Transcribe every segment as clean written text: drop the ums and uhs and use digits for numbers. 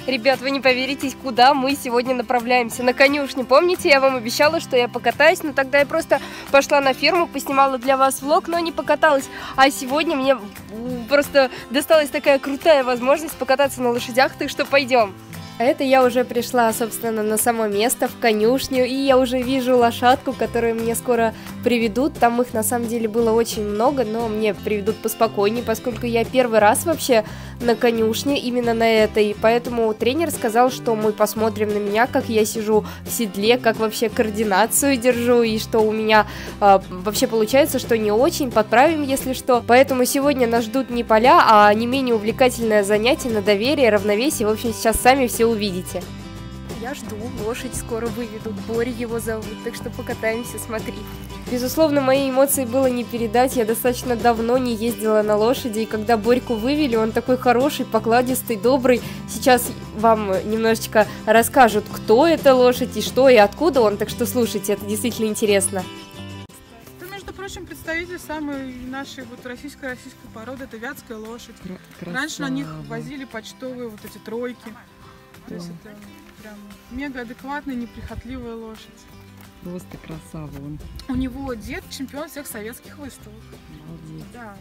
Ребят, вы не поверите, куда мы сегодня направляемся. На конюшню. Помните, я вам обещала, что я покатаюсь, но тогда я просто пошла на ферму, поснимала для вас влог, но не покаталась. А сегодня мне просто досталась такая крутая возможность покататься на лошадях, так что пойдем. Это я уже пришла, собственно, на само место, в конюшню, и я уже вижу лошадку, которую мне скоро приведут. Там их на самом деле было очень много, но мне приведут поспокойнее, поскольку я первый раз вообще на конюшне, именно на этой. Поэтому тренер сказал, что мы посмотрим на меня, как я сижу в седле, как вообще координацию держу, и что у меня вообще получается, что не очень, подправим, если что. Поэтому сегодня нас ждут не поля, а не менее увлекательное занятие на доверие, равновесие. В общем, сейчас сами все увидите. Я жду, лошадь скоро выведут, Боря его зовут, так что покатаемся, смотри. Безусловно, мои эмоции было не передать, я достаточно давно не ездила на лошади, и когда Борьку вывели, он такой хороший, покладистый, добрый. Сейчас вам немножечко расскажут, кто эта лошадь, и что, и откуда он, так что слушайте, это действительно интересно. Между прочим, представитель самой нашей российской породы, это вятская лошадь. Раньше на них возили почтовые вот эти тройки. То есть это прям мега адекватная, неприхотливая лошадь. Просто красава он. У него дед чемпион всех советских выставок. Молодец. Да.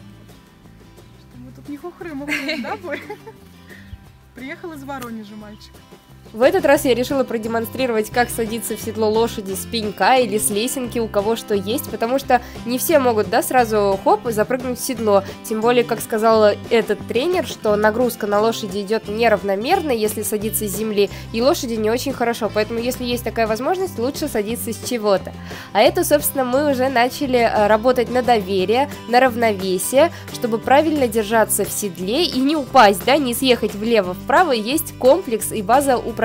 Мы тут не хухры-мухры, да, Борь? Приехал из Воронежа мальчик. В этот раз я решила продемонстрировать, как садиться в седло лошади с пенька или с лесенки, у кого что есть, потому что не все могут, да, сразу хоп и запрыгнуть в седло. Тем более, как сказал этот тренер, что нагрузка на лошади идет неравномерно, если садиться с земли, и лошади не очень хорошо, поэтому если есть такая возможность, лучше садиться с чего-то. А это, собственно, мы уже начали работать на доверие, на равновесие, чтобы правильно держаться в седле и не упасть, да, не съехать влево-вправо, есть комплекс и база упражнений.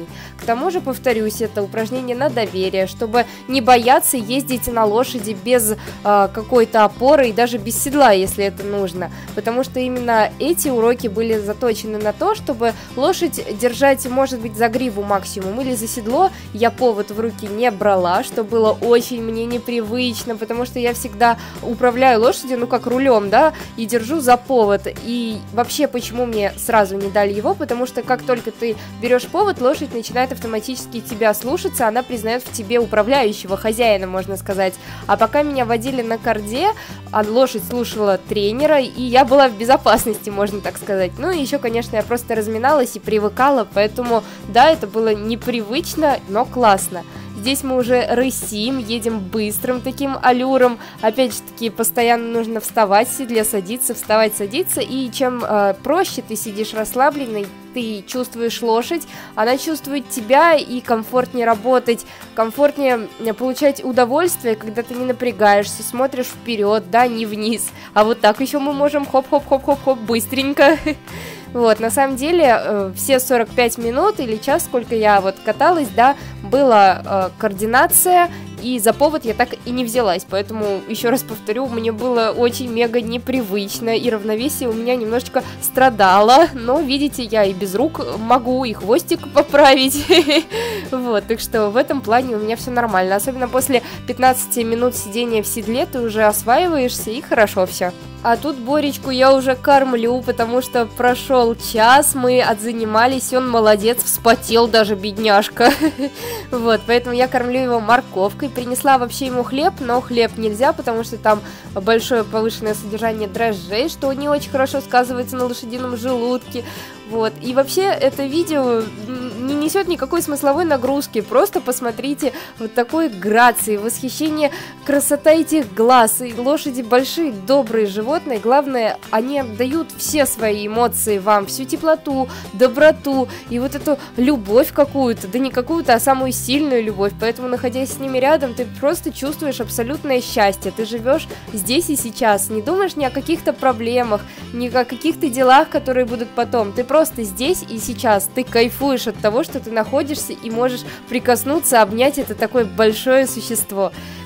К тому же, повторюсь, это упражнение на доверие, чтобы не бояться ездить на лошади без какой-то опоры и даже без седла, если это нужно, потому что именно эти уроки были заточены на то, чтобы лошадь держать, может быть, за гриву максимум или за седло. Я повод в руки не брала, что было очень мне непривычно, потому что я всегда управляю лошадью, ну как рулем, да, и держу за повод. И вообще, почему мне сразу не дали его, потому что как только ты берешь повод, лошадь начинает автоматически тебя слушаться, она признает в тебе управляющего, хозяина, можно сказать. А пока меня водили на корде, лошадь слушала тренера, и я была в безопасности, можно так сказать. Ну и еще, конечно, я просто разминалась и привыкала, поэтому, да, это было непривычно, но классно. Здесь мы уже рысим, едем быстрым таким аллюром. Опять же таки, постоянно нужно вставать в седле, садиться, вставать, садиться. И чем проще ты сидишь расслабленный, ты чувствуешь лошадь, она чувствует тебя, и комфортнее работать, комфортнее получать удовольствие, когда ты не напрягаешься, смотришь вперед, да, не вниз. А вот так еще мы можем хоп-хоп-хоп-хоп-хоп быстренько. Вот, на самом деле, все 45 минут или час, сколько я вот каталась, да, была координация, и за повод я так и не взялась, поэтому, еще раз повторю, мне было очень мега непривычно, и равновесие у меня немножечко страдало, но, видите, я и без рук могу, и хвостик поправить, вот, так что в этом плане у меня все нормально, особенно после 15 минут сидения в седле ты уже осваиваешься, и хорошо все. А тут Боречку я уже кормлю, потому что прошел час, мы отзанимались, он молодец, вспотел даже, бедняжка. Вот, поэтому я кормлю его морковкой, принесла вообще ему хлеб, но хлеб нельзя, потому что там большое повышенное содержание дрожжей, что не очень хорошо сказывается на лошадином желудке. Вот, и вообще это видео не несет никакой смысловой нагрузки, просто посмотрите вот такой грации, восхищение, красота этих глаз, и лошади большие, добрые животные, главное, они отдают все свои эмоции вам, всю теплоту, доброту и вот эту любовь какую-то, да не какую-то, а самую сильную любовь, поэтому, находясь с ними рядом, ты просто чувствуешь абсолютное счастье, ты живешь здесь и сейчас, не думаешь ни о каких-то проблемах, ни о каких-то делах, которые будут потом, ты просто здесь и сейчас, ты кайфуешь от того, что ты находишься и можешь прикоснуться, обнять это такое большое существо.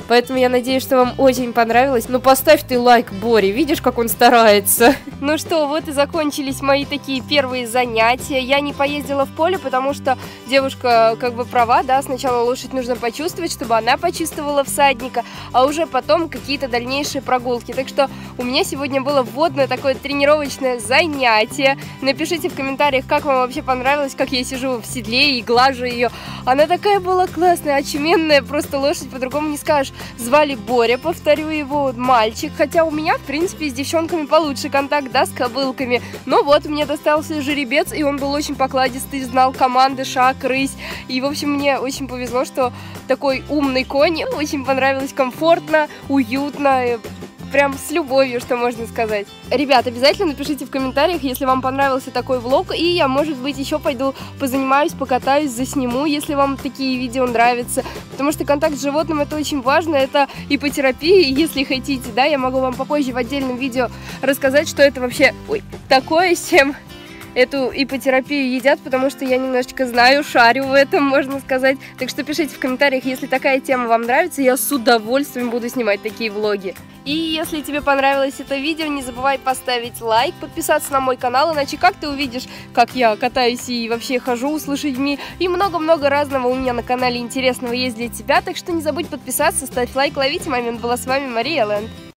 Поэтому я надеюсь, что вам очень понравилось. Ну, поставь ты лайк Боре, видишь, как он старается. Ну что, вот и закончились мои такие первые занятия. Я не поездила в поле, потому что девушка как бы права, да, сначала лошадь нужно почувствовать, чтобы она почувствовала всадника, а уже потом какие-то дальнейшие прогулки. Так что у меня сегодня было вводное такое тренировочное занятие. Напишите в комментариях, как вам вообще понравилось, как я сижу в седле и глажу ее. Она такая была классная, очуменная, просто лошадь по-другому не скажешь. Звали Боря, повторю его, мальчик, хотя у меня, в принципе, с девчонками получше контакт, да, с кобылками. Но вот мне достался жеребец, и он был очень покладистый, знал команды, шаг, рысь. И, в общем, мне очень повезло, что такой умный конь, очень понравилось, комфортно, уютно, прям с любовью, что можно сказать. Ребят, обязательно напишите в комментариях, если вам понравился такой влог, и я, может быть, еще пойду позанимаюсь, покатаюсь, засниму, если вам такие видео нравятся, потому что контакт с животным — это очень важно, это ипотерапия, и если хотите, да, я могу вам попозже в отдельном видео рассказать, что это вообще такое, с чем эту ипотерапию едят, потому что я немножечко знаю, шарю в этом, можно сказать. Так что пишите в комментариях, если такая тема вам нравится, я с удовольствием буду снимать такие влоги. И если тебе понравилось это видео, не забывай поставить лайк, подписаться на мой канал, иначе как ты увидишь, как я катаюсь и вообще хожу с лошадьми, и много-много разного у меня на канале интересного есть для тебя, так что не забудь подписаться, ставь лайк, ловите момент. Была с вами Мария Лэнд.